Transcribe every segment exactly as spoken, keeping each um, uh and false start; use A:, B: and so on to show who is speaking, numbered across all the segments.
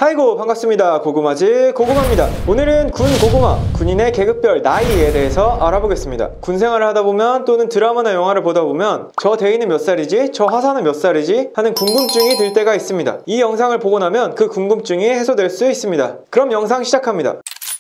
A: 하이고 반갑습니다. 고구마지 고구마입니다. 오늘은 군 고구마, 군인의 계급별 나이에 대해서 알아보겠습니다. 군 생활을 하다 보면 또는 드라마나 영화를 보다 보면 저 대위는 몇 살이지? 저 하사는 몇 살이지? 하는 궁금증이 들 때가 있습니다. 이 영상을 보고 나면 그 궁금증이 해소될 수 있습니다. 그럼 영상 시작합니다.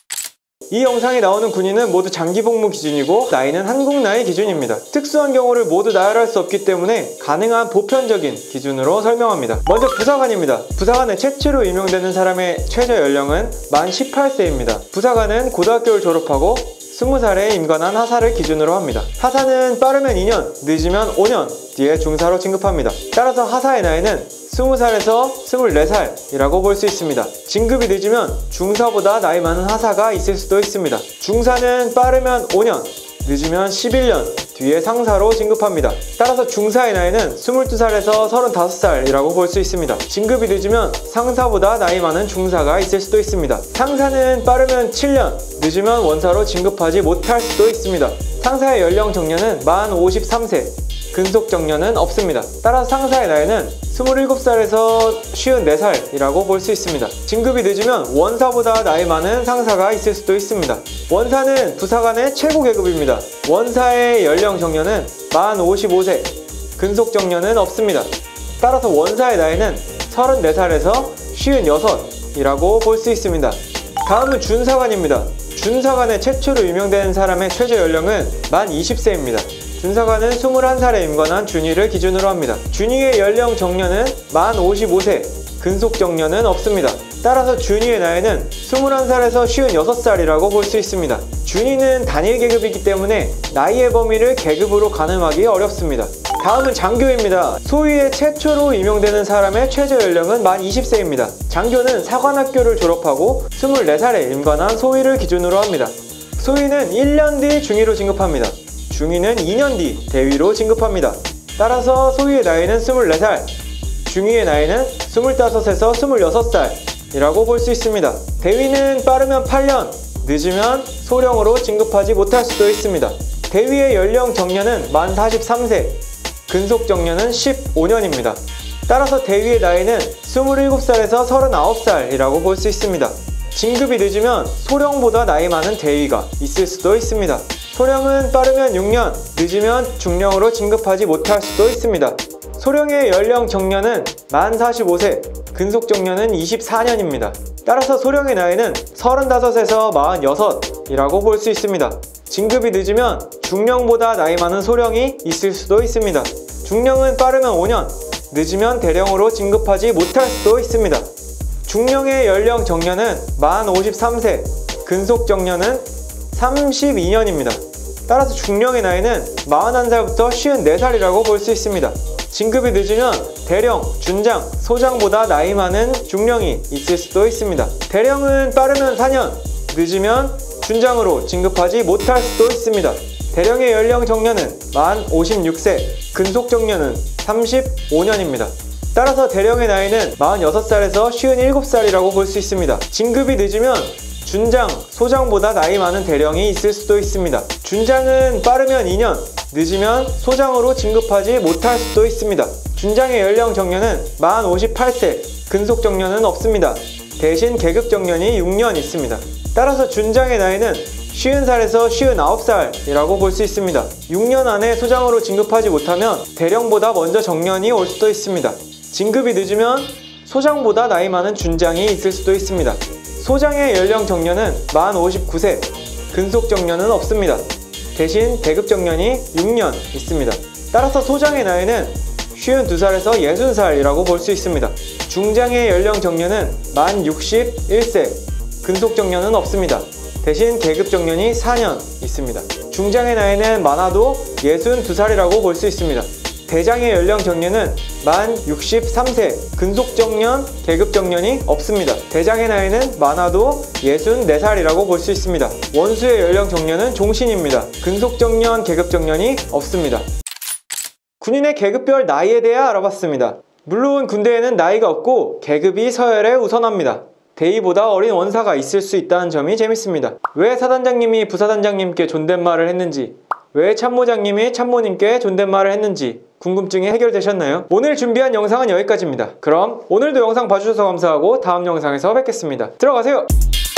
A: 이 영상에 나오는 군인은 모두 장기복무 기준이고 나이는 한국 나이 기준입니다. 특수한 경우를 모두 나열할 수 없기 때문에 가능한 보편적인 기준으로 설명합니다. 먼저 부사관입니다. 부사관은 최초로 임용되는 사람의 최저 연령은 만 십팔 세입니다. 부사관은 고등학교를 졸업하고 스무 살에 임관한 하사를 기준으로 합니다. 하사는 빠르면 이 년, 늦으면 오 년 뒤에 중사로 진급합니다. 따라서 하사의 나이는 스무 살에서 스물네 살이라고 볼 수 있습니다. 진급이 늦으면 중사보다 나이 많은 하사가 있을 수도 있습니다. 중사는 빠르면 오 년, 늦으면 십일 년 뒤에 상사로 진급합니다. 따라서 중사의 나이는 스물두 살에서 서른다섯 살이라고 볼 수 있습니다. 진급이 늦으면 상사보다 나이 많은 중사가 있을 수도 있습니다. 상사는 빠르면 칠 년, 늦으면 원사로 진급하지 못할 수도 있습니다. 상사의 연령 정년은 만 오십삼 세, 근속 정년은 없습니다. 따라서 상사의 나이는 스물일곱 살에서 쉰네 살이라고 볼 수 있습니다. 진급이 늦으면 원사보다 나이 많은 상사가 있을 수도 있습니다. 원사는 부사관의 최고 계급입니다. 원사의 연령 정년은 만 오십오 세, 근속 정년은 없습니다. 따라서 원사의 나이는 서른네 살에서 쉰여섯이라고 볼 수 있습니다. 다음은 준사관입니다. 준사관의 최초로 임용되는 사람의 최저 연령은 만 이십 세입니다. 준사관은 스물한 살에 임관한 준위를 기준으로 합니다. 준위의 연령 정년은 만 오십오 세, 근속 정년은 없습니다. 따라서 준위의 나이는 스물한 살에서 쉰여섯 살이라고 볼 수 있습니다. 준위는 단일 계급이기 때문에 나이의 범위를 계급으로 가늠하기 어렵습니다. 다음은 장교입니다. 소위의 최초로 임용되는 사람의 최저 연령은 만 이십 세입니다. 장교는 사관학교를 졸업하고 스물네 살에 임관한 소위를 기준으로 합니다. 소위는 일 년 뒤 중위로 진급합니다. 중위는 이 년 뒤 대위로 진급합니다. 따라서 소위의 나이는 스물네 살, 중위의 나이는 스물다섯에서 스물여섯 살이라고 볼 수 있습니다. 대위는 빠르면 팔 년, 늦으면 소령으로 진급하지 못할 수도 있습니다. 대위의 연령 정년은 만 사십삼 세, 근속 정년은 십오 년입니다. 따라서 대위의 나이는 스물일곱 살에서 서른아홉 살이라고 볼 수 있습니다. 진급이 늦으면 소령보다 나이 많은 대위가 있을 수도 있습니다. 소령은 빠르면 육 년, 늦으면 중령으로 진급하지 못할 수도 있습니다. 소령의 연령 정년은 만 사십오 세, 근속 정년은 이십사 년입니다. 따라서 소령의 나이는 서른다섯에서 마흔여섯이라고 볼 수 있습니다. 진급이 늦으면 중령보다 나이 많은 소령이 있을 수도 있습니다. 중령은 빠르면 오 년, 늦으면 대령으로 진급하지 못할 수도 있습니다. 중령의 연령 정년은 만 오십삼 세, 근속 정년은 삼십이 년입니다. 따라서 중령의 나이는 마흔한 살부터 쉰네 살이라고 볼 수 있습니다. 진급이 늦으면 대령, 준장, 소장보다 나이 많은 중령이 있을 수도 있습니다. 대령은 빠르면 사 년, 늦으면 준장으로 진급하지 못할 수도 있습니다. 대령의 연령 정년은 만 오십육 세, 근속 정년은 삼십오 년입니다. 따라서 대령의 나이는 마흔여섯 살에서 쉰일곱 살이라고 볼 수 있습니다. 진급이 늦으면 준장, 소장보다 나이 많은 대령이 있을 수도 있습니다. 준장은 빠르면 이 년, 늦으면 소장으로 진급하지 못할 수도 있습니다. 준장의 연령 정년은 만 오십팔 세, 근속 정년은 없습니다. 대신 계급 정년이 육 년 있습니다. 따라서 준장의 나이는 쉰 살에서 쉰아홉 살이라고 볼 수 있습니다. 육 년 안에 소장으로 진급하지 못하면 대령보다 먼저 정년이 올 수도 있습니다. 진급이 늦으면 소장보다 나이 많은 준장이 있을 수도 있습니다. 소장의 연령 정년은 만 오십구 세, 근속 정년은 없습니다. 대신 계급 정년이 육 년 있습니다. 따라서 소장의 나이는 쉰두 살에서 예순 살이라고 볼 수 있습니다. 중장의 연령 정년은 만 육십일 세, 근속 정년은 없습니다. 대신 계급 정년이 사 년 있습니다. 중장의 나이는 많아도 예순두 살이라고 볼 수 있습니다. 대장의 연령 정년은 만 육십삼 세, 근속 정년, 계급 정년이 없습니다. 대장의 나이는 많아도 예순네 살이라고 볼 수 있습니다. 원수의 연령 정년은 종신입니다. 근속 정년, 계급 정년이 없습니다. 군인의 계급별 나이에 대해 알아봤습니다. 물론 군대에는 나이가 없고 계급이 서열에 우선합니다. 대위보다 어린 원사가 있을 수 있다는 점이 재밌습니다. 왜 사단장님이 부사단장님께 존댓말을 했는지, 왜 참모장님이 참모님께 존댓말을 했는지 궁금증이 해결되셨나요? 오늘 준비한 영상은 여기까지입니다. 그럼 오늘도 영상 봐주셔서 감사하고 다음 영상에서 뵙겠습니다. 들어가세요!